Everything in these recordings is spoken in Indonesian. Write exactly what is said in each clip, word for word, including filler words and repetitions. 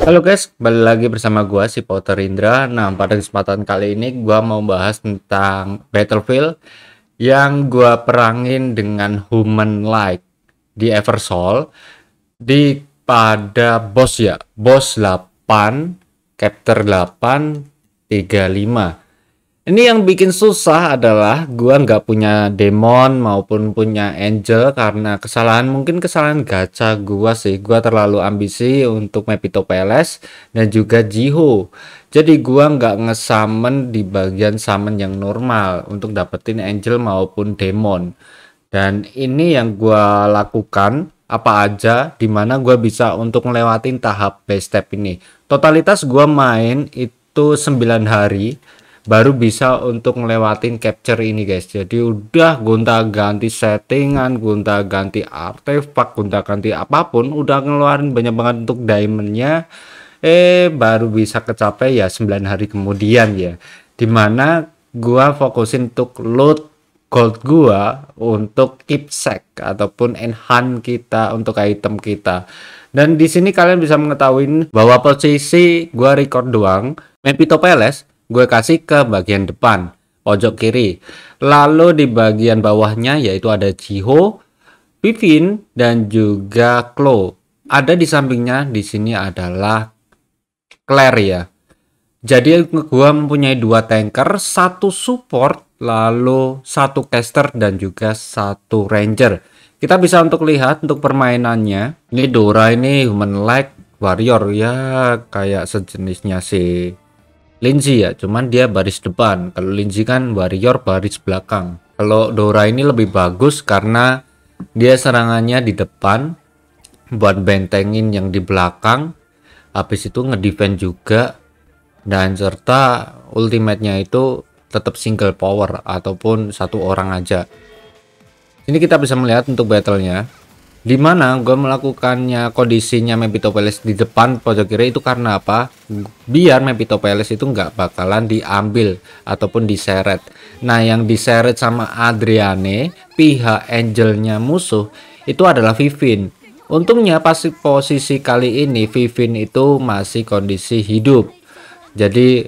Halo guys, kembali lagi bersama gua si Pauter Indra. Nah, pada kesempatan kali ini gua mau bahas tentang Battlefield yang gua perangin dengan human like di Eversol di pada boss ya, boss delapan, chapter delapan tiga lima. Ini yang bikin susah adalah gua nggak punya demon maupun punya angel karena kesalahan mungkin kesalahan gacha gua sih. Gua terlalu ambisi untuk Mepito Peles dan juga Jiho. Jadi gua nggak nge-summon di bagian summon yang normal untuk dapetin angel maupun demon. Dan ini yang gua lakukan apa aja dimana gua bisa untuk ngelewatin tahap base step ini. Totalitas gua main itu sembilan hari baru bisa untuk ngelewatin capture ini guys. Jadi udah gonta ganti settingan, gonta ganti artefak, gonta ganti apapun, udah ngeluarin banyak banget untuk diamondnya, eh baru bisa kecapai ya sembilan hari kemudian ya, dimana gua fokusin untuk loot gold gua untuk keepsake ataupun enhance kita untuk item kita. Dan di sini kalian bisa mengetahui bahwa posisi gua record doang Mepito Peles gue kasih ke bagian depan pojok kiri, lalu di bagian bawahnya yaitu ada Jiho, Vivin dan juga Chloe. Ada di sampingnya di sini adalah Claire ya. Jadi gue mempunyai dua tanker, satu support, lalu satu caster dan juga satu ranger. Kita bisa untuk lihat untuk permainannya. Ini Dora ini human like warrior ya, kayak sejenisnya sih Lindsay ya, cuman dia baris depan. Kalau Lindsay kan warrior baris belakang. Kalau Dora ini lebih bagus karena dia serangannya di depan buat bentengin yang di belakang. Habis itu ngedefend juga, dan serta ultimate-nya itu tetap single power ataupun satu orang aja. Ini kita bisa melihat untuk battle-nya, dimana gue melakukannya kondisinya Mepito Peles di depan pojok kiri itu karena apa? Biar Mepito Peles itu nggak bakalan diambil ataupun diseret. Nah, yang diseret sama Adriane pihak angelnya musuh itu adalah Vivin. Untungnya pas posisi kali ini Vivin itu masih kondisi hidup, jadi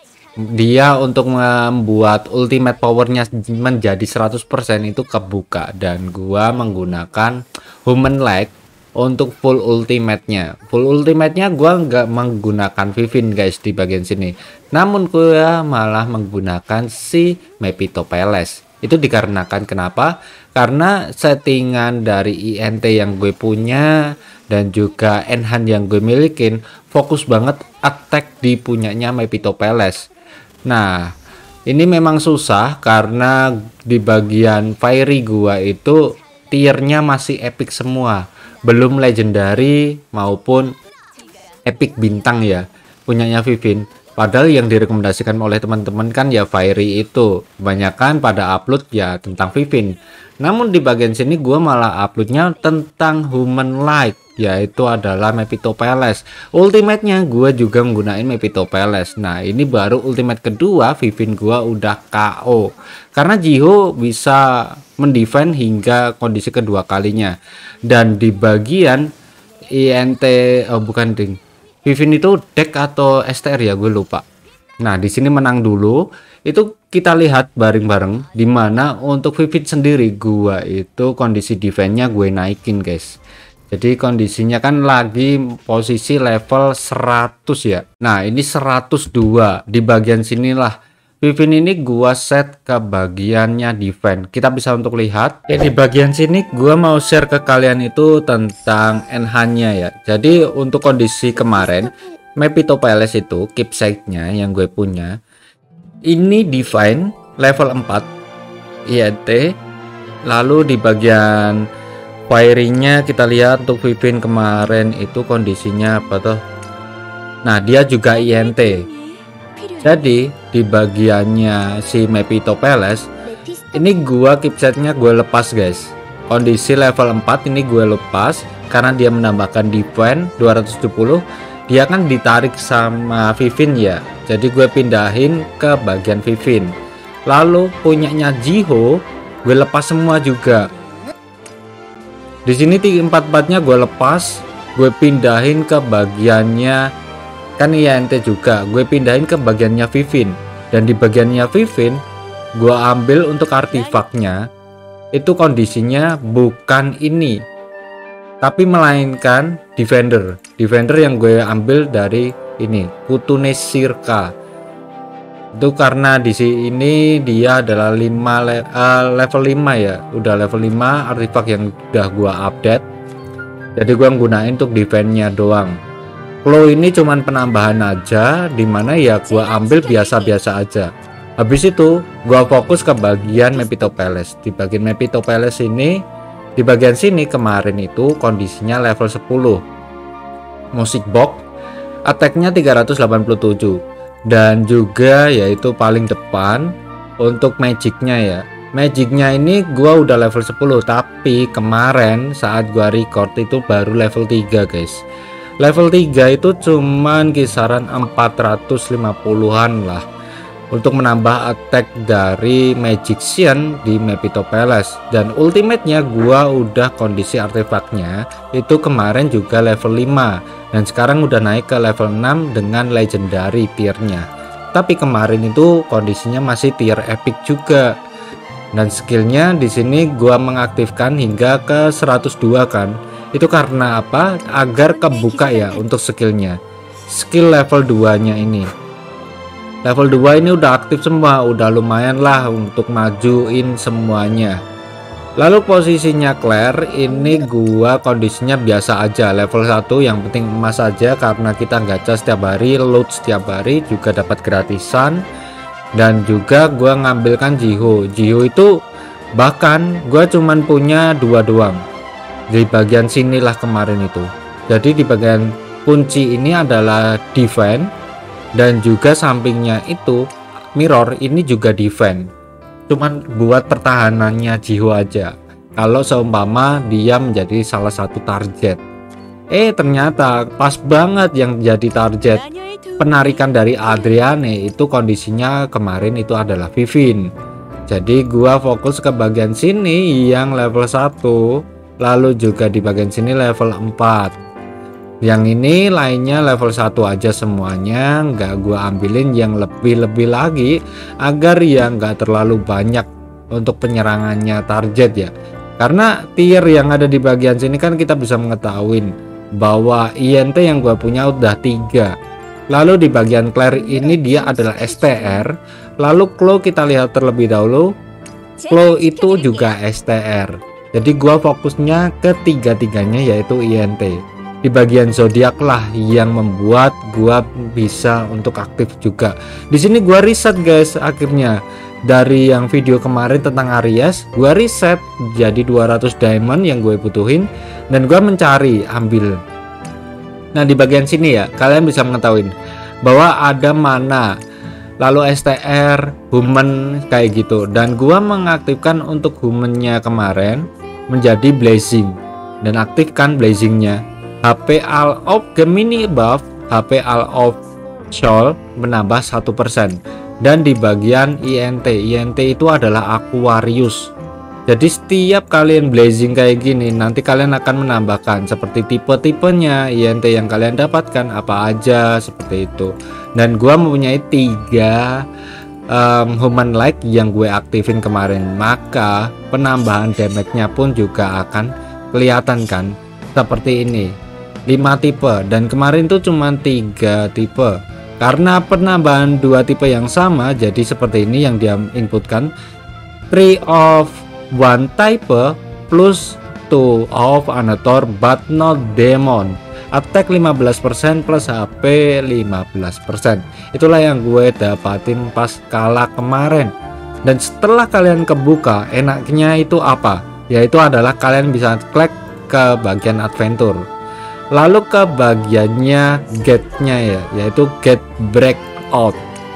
dia untuk membuat ultimate powernya menjadi seratus persen itu kebuka, dan gua menggunakan human like untuk full ultimate-nya. Full ultimate-nya gua nggak menggunakan Vivin guys di bagian sini, namun gua malah menggunakan si Mepito Peles. Itu dikarenakan kenapa? Karena settingan dari I N T yang gue punya dan juga enhance yang gue milikin fokus banget attack di punyanya Mepito Peles. Nah, ini memang susah karena di bagian fiery gua itu tiernya masih epic semua, belum legendary maupun epic bintang ya punyanya Vivin. Padahal yang direkomendasikan oleh teman-teman kan ya fiery itu, kebanyakan pada upload ya tentang Vivin. Namun di bagian sini gua malah uploadnya tentang human like, yaitu adalah Mepito Peles. Ultimate-nya gue juga menggunakan Mepito Peles. Nah, ini baru ultimate kedua Vivin gua udah K O. Karena Jiho bisa mendefend hingga kondisi kedua kalinya. Dan di bagian I N T oh bukan ding. Vivin itu deck atau S T R ya, gue lupa. Nah, di sini menang dulu. Itu kita lihat bareng-bareng dimana untuk Vivin sendiri gua itu kondisi defense-nya gue naikin, guys. Jadi kondisinya kan lagi posisi level seratus ya. Nah, ini seratus dua. Di bagian sinilah Vivin ini gua set ke bagiannya defense. Kita bisa untuk lihat. Ya, di bagian sini gua mau share ke kalian itu tentang enhance-nya ya. Jadi untuk kondisi kemarin Mepito Peles itu keepsake-nya yang gue punya ini define level empat I N T. Lalu di bagian firing-nya kita lihat untuk Vivin kemarin itu kondisinya apa tuh? Nah, dia juga I N T. Jadi di bagiannya si Mepito Peles ini gua keepsake-nya gue lepas guys. Kondisi level empat ini gue lepas karena dia menambahkan defense dua ratus tujuh puluh. Dia kan ditarik sama Vivin ya. Jadi gue pindahin ke bagian Vivin. Lalu punyanya Jiho gue lepas semua juga. Di sini tiga empat empatnya gue lepas gue pindahin ke bagiannya, kan I N T juga, gue pindahin ke bagiannya Vivin. Dan di bagiannya Vivin gue ambil untuk artefaknya, itu kondisinya bukan ini, tapi melainkan Defender. Defender yang gue ambil dari ini, Kutune Sirka. Itu karena di sini dia adalah lima le uh, level lima ya, udah level lima artefak yang udah gua update. Jadi gua gunain untuk defense-nya doang. Claw ini cuman penambahan aja, dimana ya gua ambil biasa-biasa aja. Habis itu gua fokus ke bagian Mepito Palace. Di bagian Mepito Palace ini, di bagian sini kemarin itu kondisinya level sepuluh. Music box, attack-nya tiga ratus delapan puluh tujuh. Dan juga yaitu paling depan untuk magicnya ya, magicnya ini gua udah level sepuluh, tapi kemarin saat gua record itu baru level tiga guys. Level tiga itu cuman kisaran empat ratus lima puluhan lah untuk menambah attack dari Magician di Mepito Palace. Dan ultimate-nya gua udah kondisi artefaknya itu kemarin juga level lima, dan sekarang udah naik ke level enam dengan legendary tiernya. Tapi kemarin itu kondisinya masih tier epic juga. Dan skillnya di sini gua mengaktifkan hingga ke seratus dua kan. Itu karena apa? Agar kebuka ya untuk skillnya. Skill level dua nya ini. Level dua ini udah aktif semua, udah lumayan lah untuk majuin semuanya. Lalu posisinya Claire ini gua kondisinya biasa aja, level satu, yang penting emas aja karena kita gacha setiap hari, loot setiap hari, juga dapat gratisan. Dan juga gua ngambilkan Jiho. Jiho itu bahkan gua cuman punya dua doang. Di bagian sinilah kemarin itu. Jadi di bagian kunci ini adalah defense, dan juga sampingnya itu mirror ini juga defense, cuman buat pertahanannya Jiho aja kalau seumpama dia menjadi salah satu target. Eh ternyata pas banget yang jadi target penarikan dari Adriane itu kondisinya kemarin itu adalah Vivin. Jadi gua fokus ke bagian sini yang level satu, lalu juga di bagian sini level empat. Yang ini lainnya level satu aja semuanya, nggak gua ambilin yang lebih-lebih lagi agar ya nggak terlalu banyak untuk penyerangannya target ya. Karena tier yang ada di bagian sini kan kita bisa mengetahui bahwa I N T yang gua punya udah tiga. Lalu di bagian Claire ini dia adalah S T R. Lalu Claw kita lihat terlebih dahulu, Claw itu juga S T R. Jadi gua fokusnya ke tiga-tiganya yaitu I N T. Di bagian zodiak lah yang membuat gua bisa untuk aktif juga. Di sini gua riset guys, akhirnya dari yang video kemarin tentang Aries, gua riset jadi dua ratus diamond yang gue butuhin, dan gua mencari ambil. Nah di bagian sini ya kalian bisa mengetahui bahwa ada mana, lalu S T R, human kayak gitu, dan gua mengaktifkan untuk humannya kemarin menjadi blazing dan aktifkan blazingnya. H P all of Gemini buff, H P all of Soul menambah satu persen. Dan di bagian I N T, I N T itu adalah Aquarius. Jadi setiap kalian blazing kayak gini, nanti kalian akan menambahkan seperti tipe-tipenya I N T yang kalian dapatkan apa aja seperti itu. Dan gua mempunyai tiga um, human like yang gue aktifin kemarin, maka penambahan damage-nya pun juga akan kelihatan kan seperti ini. lima tipe, dan kemarin tuh cuma tiga tipe karena penambahan dua tipe yang sama. Jadi seperti ini yang dia inputkan, three of one type plus two of another but not demon, attack lima belas persen plus H P lima belas persen. Itulah yang gue dapatin pas kalah kemarin. Dan setelah kalian kebuka, enaknya itu apa? Yaitu adalah kalian bisa klik ke bagian adventure, lalu ke bagiannya gate-nya ya, yaitu gate breakout.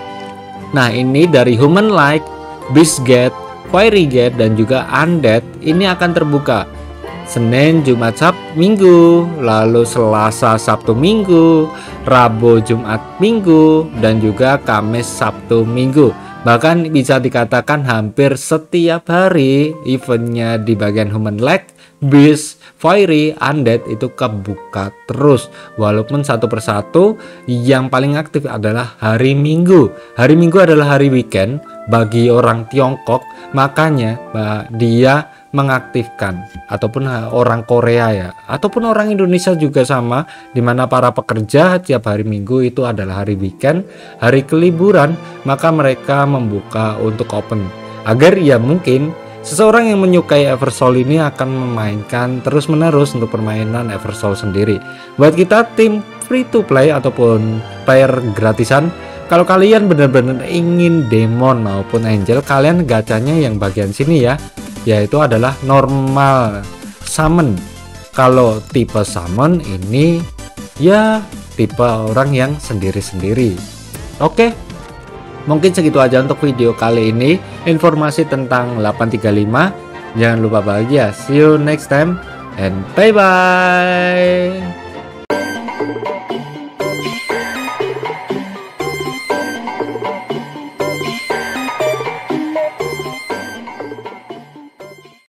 Nah ini dari human like, beast gate, fiery gate, dan juga undead ini akan terbuka Senin, Jumat, Sabtu, Minggu, lalu Selasa, Sabtu, Minggu, Rabu, Jumat, Minggu, dan juga Kamis, Sabtu, Minggu. Bahkan bisa dikatakan hampir setiap hari eventnya di bagian human like Beast, Fiery, Undead itu kebuka terus walaupun satu persatu. Yang paling aktif adalah hari Minggu. Hari Minggu adalah hari weekend bagi orang Tiongkok, makanya dia mengaktifkan, ataupun orang Korea ya, ataupun orang Indonesia juga sama, dimana para pekerja tiap hari Minggu itu adalah hari weekend, hari keliburan, maka mereka membuka untuk open agar ya mungkin seseorang yang menyukai Eversoul ini akan memainkan terus menerus untuk permainan Eversoul sendiri. Buat kita tim free to play ataupun player gratisan, kalau kalian benar-benar ingin demon maupun angel, kalian gacanya yang bagian sini ya, yaitu adalah normal summon. Kalau tipe summon ini ya tipe orang yang sendiri-sendiri. Oke, mungkin segitu aja untuk video kali ini, informasi tentang delapan tiga lima. Jangan lupa bahagia. See you next time and bye bye.